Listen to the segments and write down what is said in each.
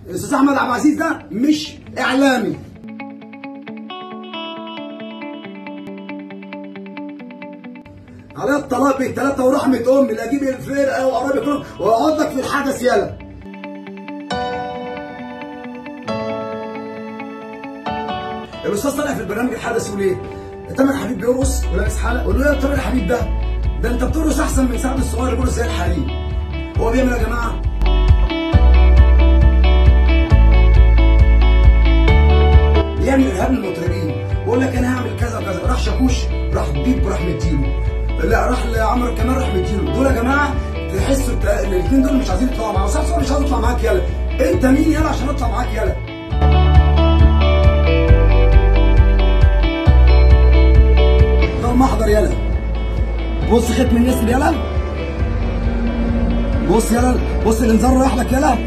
الاستاذ احمد عبد العزيز ده مش اعلامي. على الطلاق بالثلاثه ورحمه امي لا اجيب الفرقه وقرايبي كلهم واقعد لك في الحدث يلا. الاستاذ طالع في البرنامج الحدث يقول ايه؟ تامر حبيب بيرقص ولابس حلقه، قول له يا تامر حبيب ده انت بترقص احسن من سعد الصغير اللي بيرقص زي الحريم. هو بيعمل يا جماعه؟ بيعمل ارهاب للمطربين، بيقول لك انا هعمل كذا وكذا، راح شاكوش راح بيب راح مديله، لا راح لعمرو كمال راح مديله، دول يا جماعه تحسوا الاثنين دول مش عايزين يطلعوا معاه، سعد مش عايز يطلع معاك يلا، انت مين يلا عشان اطلع معاك يلا؟ محضر يلا، بص ختم النسر يلا، بص يلا، بص الانذار رايح لك يلا،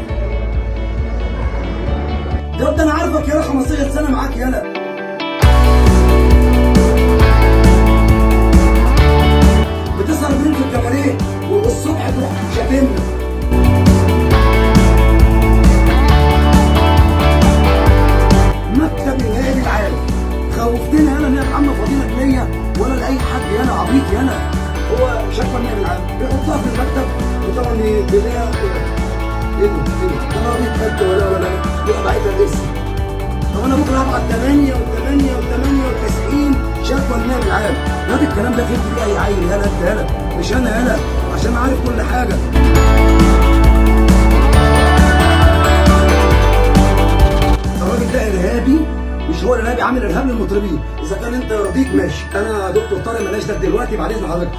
ده انا عارفك يلا 15 سنه معاك يلا. بتسهر بين في الكباريه والصبح تروح شاتمنا. مكتب النادي العالي خوفتنا يلا ان هي محمد فضيله ليا ولا لاي حد يانا عبيط يانا. هو شكوى النائب العام بيحطها في المكتب وطبعا بيلاقيها ايه ده انا عبيط حد ولا يبقى باعتها الاسم. طب انا بكره هبعت 98 شكوى النائب العام. لا الكلام ده فين بيه اي عيل يالا انت يالا مش انا يالا عشان عارف كل حاجه. الراجل ده ارهابي مش هو الارهابي عامل ارهاب للمطربين. اذا كان انت رضيت ماشي. انا دكتور طارق مالناش ده دلوقتي بعد اذن حضرتك.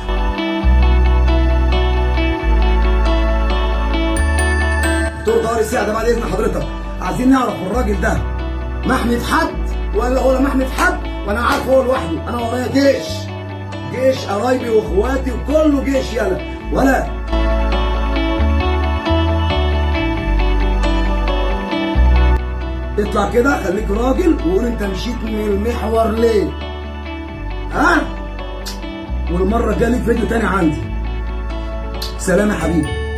دكتور طارق الساعه بعد اذن حضرتك عايزين نعرف الراجل ده محمي في حد ولا هو محمي في حد وانا عارف هو لوحده. انا ورايا جيش قرايبي واخواتي وكله جيش يلا ولا اطلع كده خليك راجل وقول انت مشيت من المحور ليه؟ ها؟ والمره الجايه ليك فيديو تاني عندي. سلام يا حبيبي.